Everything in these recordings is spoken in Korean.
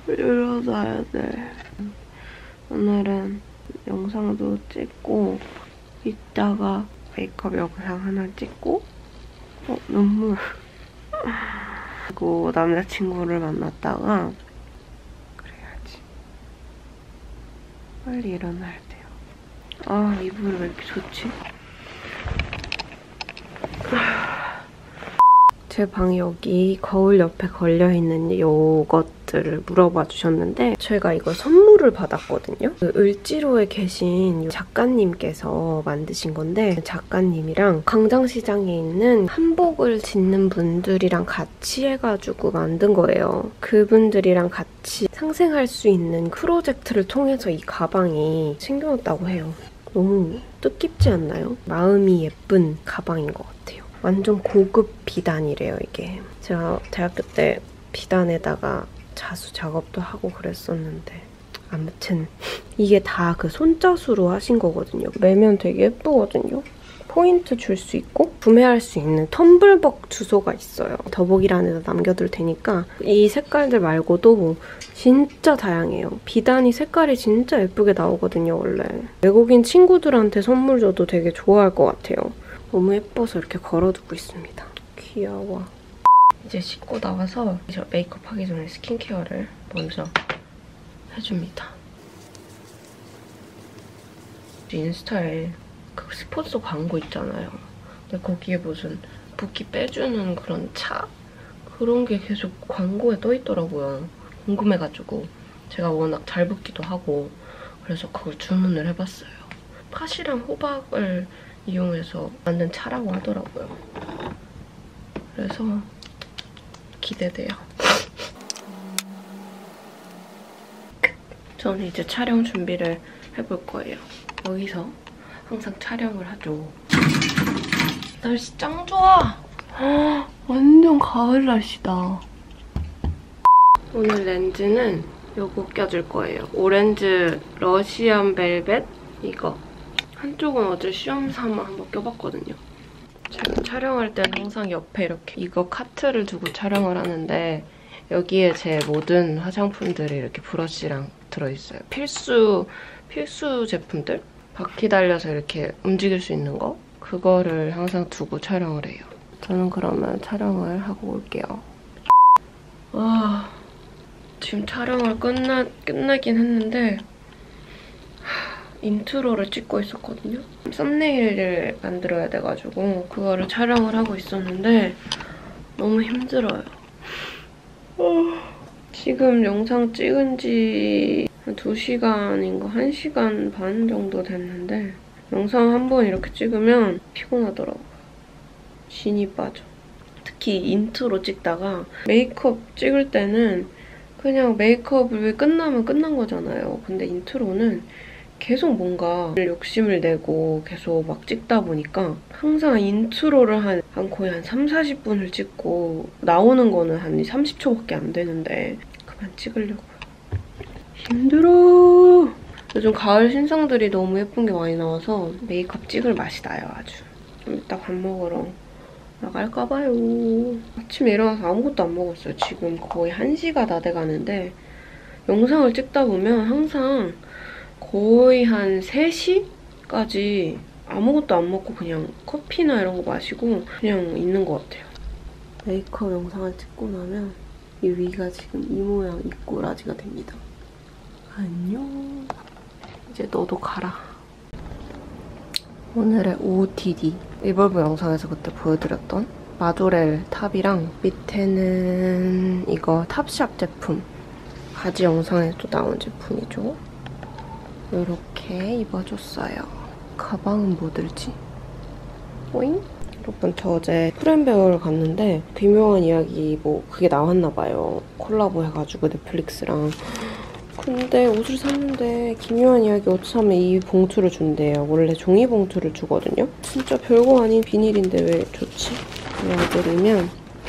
일어나야 돼. 오늘은 영상도 찍고 이따가 메이크업 영상 하나 찍고 눈물. 그리고 남자친구를 만났다가 그래야지. 빨리 일어나야 돼요. 아, 이불이 왜 이렇게 좋지? 제 방 여기 거울 옆에 걸려있는 요것들을 물어봐 주셨는데 제가 이걸 선물을 받았거든요. 그 을지로에 계신 작가님께서 만드신 건데 작가님이랑 광장시장에 있는 한복을 짓는 분들이랑 같이 해가지고 만든 거예요. 그분들이랑 같이 상생할 수 있는 프로젝트를 통해서 이 가방이 생겨났다고 해요. 너무 뜻깊지 않나요? 마음이 예쁜 가방인 것 같아요. 완전 고급 비단이래요, 이게. 제가 대학교 때 비단에다가 자수 작업도 하고 그랬었는데 아무튼 이게 다 그 손자수로 하신 거거든요. 매면 되게 예쁘거든요. 포인트 줄 수 있고 구매할 수 있는 텀블벅 주소가 있어요. 더보기란에다 남겨둘 테니까 이 색깔들 말고도 진짜 다양해요. 비단이 색깔이 진짜 예쁘게 나오거든요, 원래. 외국인 친구들한테 선물 줘도 되게 좋아할 것 같아요. 너무 예뻐서 이렇게 걸어두고 있습니다. 귀여워. 이제 씻고 나와서 메이크업 하기 전에 스킨케어를 먼저 해줍니다. 인스타에 그 스포츠 광고 있잖아요. 근데 거기에 무슨 붓기 빼주는 그런 차? 그런 게 계속 광고에 떠있더라고요. 궁금해가지고 제가 워낙 잘 붓기도 하고 그래서 그걸 주문을 해봤어요. 팥이랑 호박을 이용해서 만든 차라고 하더라고요. 그래서 기대돼요. 저는 이제 촬영 준비를 해볼 거예요. 여기서 항상 촬영을 하죠. 날씨 짱 좋아! 완전 가을 날씨다. 오늘 렌즈는 요거 껴줄 거예요. 오렌지 러시안 벨벳 이거. 한쪽은 어제 시험 삼아 한번 껴봤거든요. 제가 촬영할 때는 항상 옆에 이렇게 이거 카트를 두고 촬영을 하는데 여기에 제 모든 화장품들이 이렇게 브러쉬랑 들어있어요. 필수 제품들? 바퀴 달려서 이렇게 움직일 수 있는 거? 그거를 항상 두고 촬영을 해요. 저는 그러면 촬영을 하고 올게요. 지금 촬영을 끝나긴 했는데 인트로를 찍고 있었거든요. 썸네일을 만들어야 돼가지고 그거를 촬영을 하고 있었는데 너무 힘들어요. 지금 영상 찍은 지 한 2시간인가 1시간 반 정도 됐는데 영상 한 번 이렇게 찍으면 피곤하더라고요. 진이 빠져. 특히 인트로 찍다가 메이크업 찍을 때는 그냥 메이크업을 끝나면 끝난 거잖아요. 근데 인트로는 계속 뭔가 욕심을 내고 계속 막 찍다 보니까 항상 인트로를 한 거의 한 30-40분을 찍고 나오는 거는 한 30초밖에 안 되는데 그만 찍으려고요. 힘들어. 요즘 가을 신상들이 너무 예쁜 게 많이 나와서 메이크업 찍을 맛이 나요, 아주. 좀 이따 밥 먹으러 나갈까 봐요. 아침에 일어나서 아무것도 안 먹었어요. 지금 거의 1시가 다 돼가는데 영상을 찍다 보면 항상 거의 한 3시까지 아무것도 안 먹고 그냥 커피나 이런 거 마시고 그냥 있는 것 같아요. 메이크업 영상을 찍고 나면 이 위가 지금 이 모양, 이 꼬라지가 됩니다. 안녕. 이제 너도 가라. 오늘의 OOTD. 리볼브 영상에서 그때 보여드렸던 마조렐 탑이랑 밑에는 이거 탑샵 제품. 바지 영상에도 나온 제품이죠. 이렇게 입어줬어요. 가방은 뭐 들지? 오잉? 여러분, 저 어제 프렌베어를 갔는데 귀묘한 이야기 뭐 그게 나왔나 봐요. 콜라보 해가지고 넷플릭스랑. 근데 옷을 샀는데 기묘한 이야기 옷 사면 이 봉투를 준대요. 원래 종이 봉투를 주거든요. 진짜 별거 아닌 비닐인데 왜 좋지? 보여드리면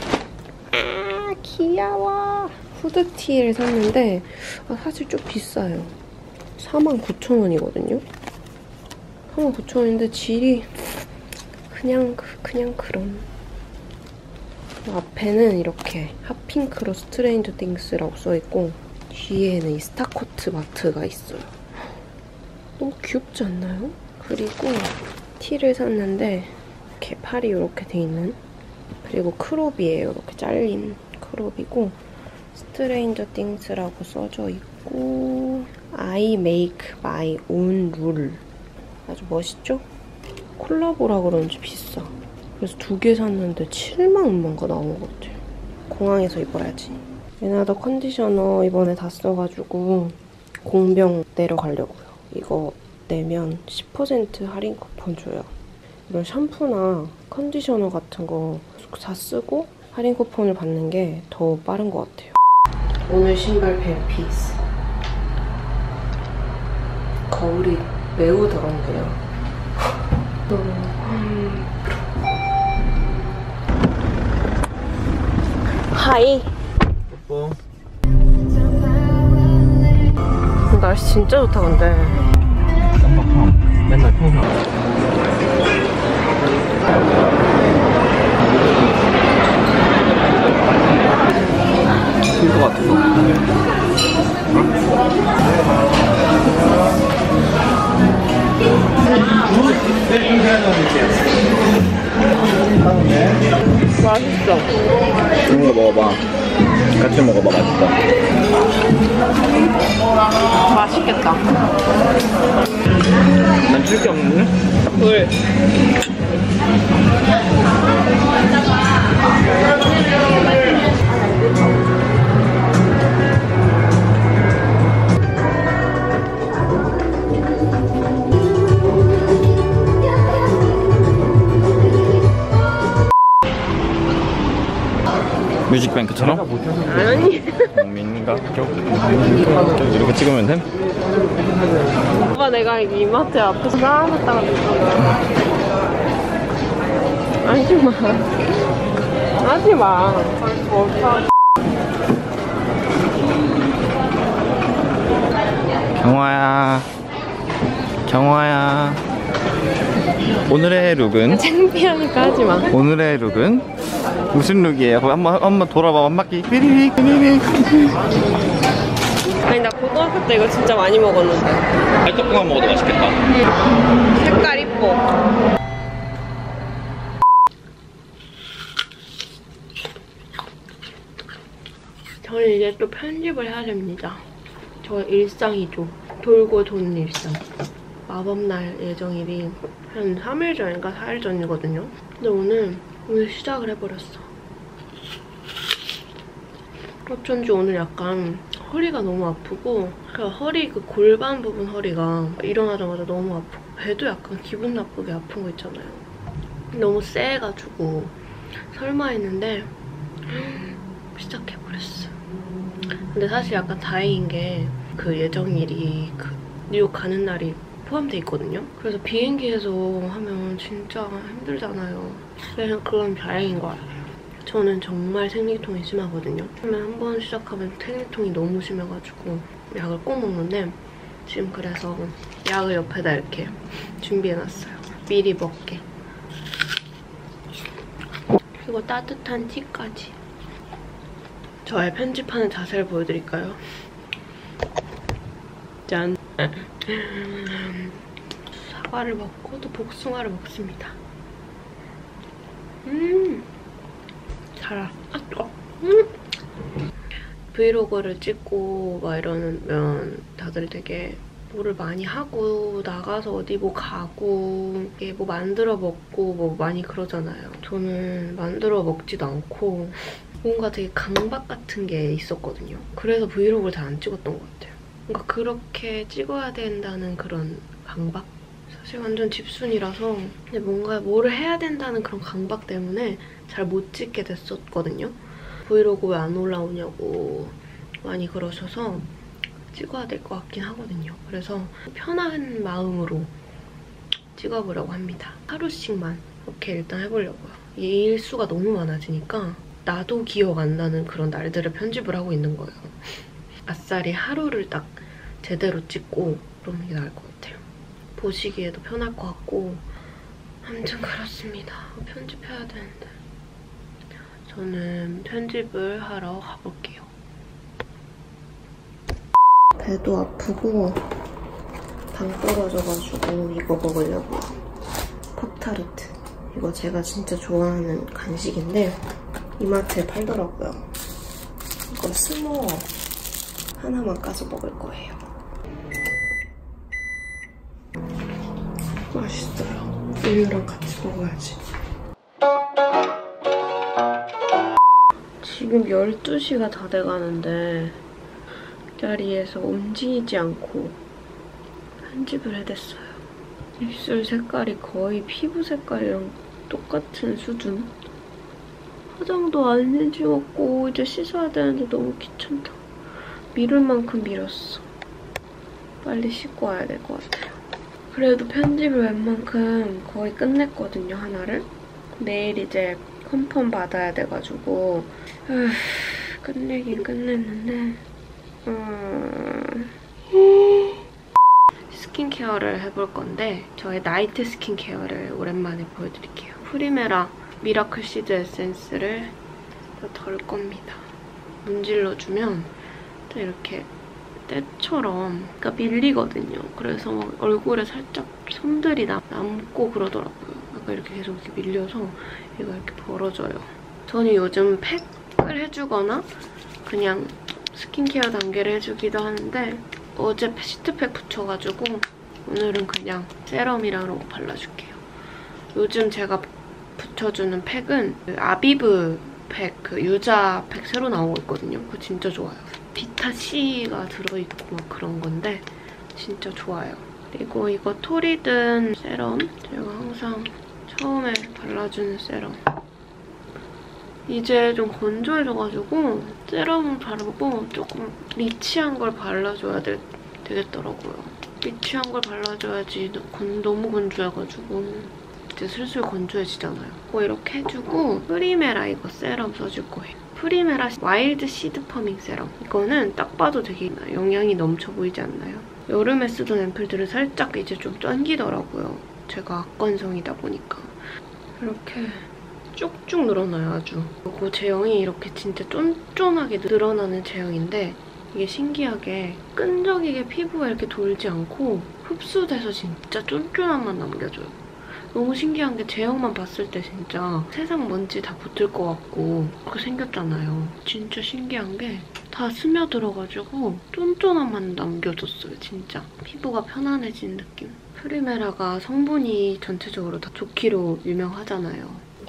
귀여워! 후드티를 샀는데 사실 좀 비싸요. 49,000원이거든요. 49,000원인데 질이 그냥 그런. 앞에는 이렇게 핫핑크로 스트레인저 띵스라고 써있고 뒤에는 이 스타코트 마트가 있어요. 너무 귀엽지 않나요? 그리고 티를 샀는데 이렇게 팔이 이렇게 돼 있는, 그리고 크롭이에요. 이렇게 잘린 크롭이고 스트레인저 띵스라고 써져 있고 I make my own rule. 아주 멋있죠? 콜라보라 그런지 비싸. 그래서 2개 샀는데 7만 원만가 나온 것 같아요. 공항에서 입어야지. 얘나더 컨디셔너 이번에 다 써가지고 공병 내려가려고요. 이거 내면 10% 할인 쿠폰 줘요. 이런 샴푸나 컨디셔너 같은 거 다 쓰고 할인 쿠폰을 받는 게 더 빠른 것 같아요. 오늘 신발 벨피스. 거울이 매우 더럽네요. 하이. 뽀뽀. 날씨 진짜 좋다 근데. 깜빡함. 맨날 평상. 것 같아서. 맛있어. 이런 거 먹어봐. 같이 먹어봐. 맛있어. 맛있겠다. 난 줄 게 없는데? 물. 뮤직뱅크처럼? 아니. 민가? 이렇게 찍으면 돼? 오빠 내가 이마트 앞에서 쌓아놨다가 됐잖아. 하지마. 하지마. 경화야. 경화야. 오늘의 룩은? 창피하니까 하지마. 오늘의 룩은? 무슨 룩이에요? 한번 돌아봐. 한 바퀴. 삐리릭 삐리릭. 아니 나 고등학교 때 이거 진짜 많이 먹었는데. 알떡국만 먹어도 맛있겠다. 색깔 이뻐. 저는 이제 또 편집을 해야 됩니다. 저 일상이죠. 돌고 도는 일상. 마법날 예정일이 한 3일 전인가 4일 전이거든요. 근데 오늘 시작을 해버렸어. 어쩐지 오늘 약간 허리가 너무 아프고, 그러니까 허리 그 골반 부분 허리가 일어나자마자 너무 아프고, 배도 약간 기분 나쁘게 아픈 거 있잖아요. 너무 쎄해가지고 설마 했는데 시작해버렸어. 근데 사실 약간 다행인 게 그 예정일이 그 뉴욕 가는 날이 포함돼 있거든요. 그래서 비행기에서 하면 진짜 힘들잖아요. 그래서 그건 다행인 것 같아요. 저는 정말 생리통이 심하거든요. 처음에 한 번 시작하면 생리통이 너무 심해가지고 약을 꼭 먹는데 지금 그래서 약을 옆에다 이렇게 준비해놨어요. 미리 먹게. 그리고 따뜻한 티까지. 저의 편집하는 자세를 보여드릴까요? 짠! 사과를 먹고 또 복숭아를 먹습니다. 달아. 아, 뜨거워. 브이로그를 찍고 막 이러면 다들 되게 뭐를 많이 하고 나가서 어디 뭐 가고 뭐 만들어 먹고 뭐 많이 그러잖아요. 저는 만들어 먹지도 않고 뭔가 되게 강박 같은 게 있었거든요. 그래서 브이로그를 잘 안 찍었던 것 같아요. 뭔가 그렇게 찍어야 된다는 그런 강박? 사실 완전 집순이라서 근데 뭔가 뭐를 해야 된다는 그런 강박 때문에 잘 못 찍게 됐었거든요. 브이로그 왜 안 올라오냐고 많이 그러셔서 찍어야 될 것 같긴 하거든요. 그래서 편한 마음으로 찍어보려고 합니다. 하루씩만 이렇게 일단 해보려고요. 이 일수가 너무 많아지니까 나도 기억 안 나는 그런 날들을 편집을 하고 있는 거예요. 아싸리 하루를 딱 제대로 찍고 그러는 게 나을 것 같아요. 보시기에도 편할 것 같고 아무튼 그렇습니다. 편집해야 되는데 저는 편집을 하러 가볼게요. 배도 아프고 당 떨어져가지고 이거 먹으려고요. 팝타르트. 이거 제가 진짜 좋아하는 간식인데 이마트에 팔더라고요. 이거 스모어 하나만 까서 먹을 거예요. 맛있어요. 우유랑 같이 먹어야지. 지금 12시가 다 돼가는데 자리에서 움직이지 않고 편집을 해댔어요. 입술 색깔이 거의 피부 색깔이랑 똑같은 수준. 화장도 안 해지웠고 이제 씻어야 되는데 너무 귀찮다. 미룰 만큼 미뤘어. 빨리 씻고 와야 될 것 같아요. 그래도 편집을 웬만큼 거의 끝냈거든요, 하나를. 내일 이제 컨펌 받아야 돼가지고 끝내긴 끝냈는데 스킨케어를 해볼 건데 저의 나이트 스킨케어를 오랜만에 보여드릴게요. 프리메라 미라클 시드 에센스를 덜 겁니다. 문질러주면 또 이렇게 때처럼 그러니까 밀리거든요. 그래서 막 얼굴에 살짝 손들이 남고 그러더라고요. 약간 이렇게 계속 이렇게 밀려서 얘가 이렇게 벌어져요. 저는 요즘 팩을 해주거나 그냥 스킨케어 단계를 해주기도 하는데 어제 시트팩 붙여가지고 오늘은 그냥 세럼이랑 발라줄게요. 요즘 제가 붙여주는 팩은 그 아비브 팩, 그 유자 팩 새로 나오고 있거든요. 그거 진짜 좋아요. 비타C가 들어있고 막 그런 건데 진짜 좋아요. 그리고 이거 토리든 세럼, 제가 항상 처음에 발라주는 세럼. 이제 좀 건조해져가지고 세럼을 바르고 조금 리치한 걸 발라줘야 되겠더라고요. 리치한 걸 발라줘야지 너무 건조해가지고 이제 슬슬 건조해지잖아요. 이렇게 해주고 프리메라 이거 세럼 써줄 거예요. 프리메라 와일드 시드 퍼밍 세럼. 이거는 딱 봐도 되게 영양이 넘쳐 보이지 않나요? 여름에 쓰던 앰플들은 살짝 이제 좀 쩐기더라고요. 제가 악건성이다 보니까. 이렇게 쭉쭉 늘어나요, 아주. 그리고 제형이 이렇게 진짜 쫀쫀하게 늘어나는 제형인데 이게 신기하게 끈적이게 피부에 이렇게 돌지 않고 흡수돼서 진짜 쫀쫀한 맛 남겨줘요. 너무 신기한 게 제형만 봤을 때 진짜 세상 먼지 다 붙을 것 같고 그렇게 생겼잖아요. 진짜 신기한 게 다 스며들어가지고 쫀쫀한 맛 남겨줬어요, 진짜. 피부가 편안해진 느낌. 프리메라가 성분이 전체적으로 다 좋기로 유명하잖아요.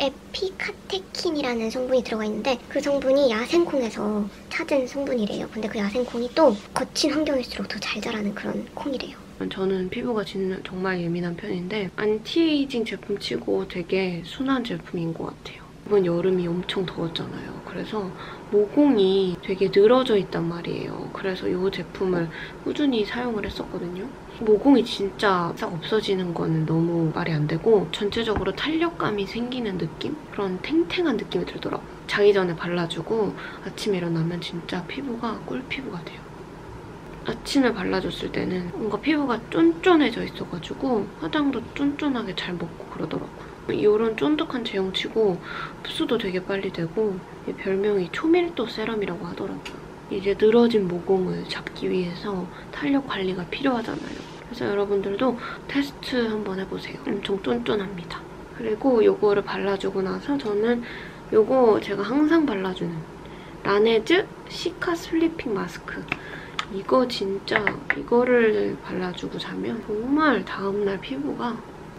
에피카테킨이라는 성분이 들어가 있는데 그 성분이 야생콩에서 찾은 성분이래요. 근데 그 야생콩이 또 거친 환경일수록 더 잘 자라는 그런 콩이래요. 저는 피부가 정말 예민한 편인데 안티에이징 제품 치고 되게 순한 제품인 것 같아요. 이번 여름이 엄청 더웠잖아요. 그래서 모공이 되게 늘어져 있단 말이에요. 그래서 이 제품을 꾸준히 사용을 했었거든요. 모공이 진짜 싹 없어지는 거는 너무 말이 안 되고 전체적으로 탄력감이 생기는 느낌? 그런 탱탱한 느낌이 들더라고요. 자기 전에 발라주고 아침에 일어나면 진짜 피부가 꿀피부가 돼요. 아침에 발라줬을 때는 뭔가 피부가 쫀쫀해져 있어가지고 화장도 쫀쫀하게 잘 먹고 그러더라고요. 이런 쫀득한 제형치고 흡수도 되게 빨리 되고 별명이 초밀도 세럼이라고 하더라고요. 이제 늘어진 모공을 잡기 위해서 탄력 관리가 필요하잖아요. 그래서 여러분들도 테스트 한번 해보세요. 엄청 쫀쫀합니다. 그리고 이거를 발라주고 나서 저는 이거 제가 항상 발라주는 라네즈 시카 슬리핑 마스크. 이거 진짜 이거를 발라주고 자면 정말 다음날 피부가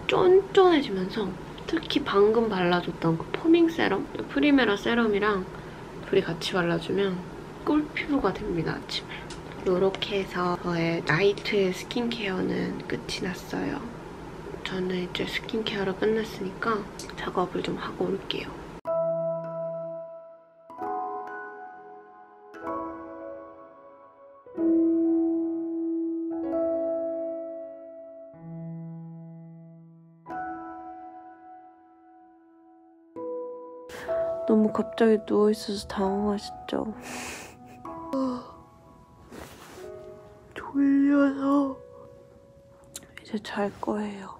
쫀쫀해지면서 특히 방금 발라줬던 그 퍼밍 세럼, 프리메라 세럼이랑 둘이 같이 발라주면 꿀피부가 됩니다, 아침에. 이렇게 해서 저의 나이트 스킨케어는 끝이 났어요. 저는 이제 스킨케어를 끝냈으니까 작업을 좀 하고 올게요. 너무 갑자기 누워있어서 당황하셨죠? 졸려서 이제 잘 거예요.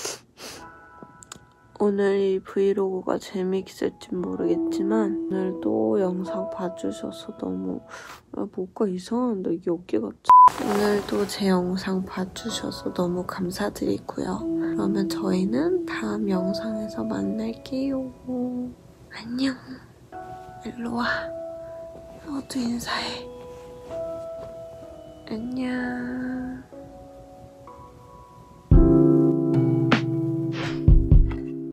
오늘 이 브이로그가 재미있을지 모르겠지만 오늘도 영상 봐주셔서 너무 뭐가 이상한데 여기가. 오늘도 제 영상 봐주셔서 너무 감사드리고요. 그러면 저희는 다음 영상에서 만날게요. 안녕. 일로 와. 너도 인사해. 안녕.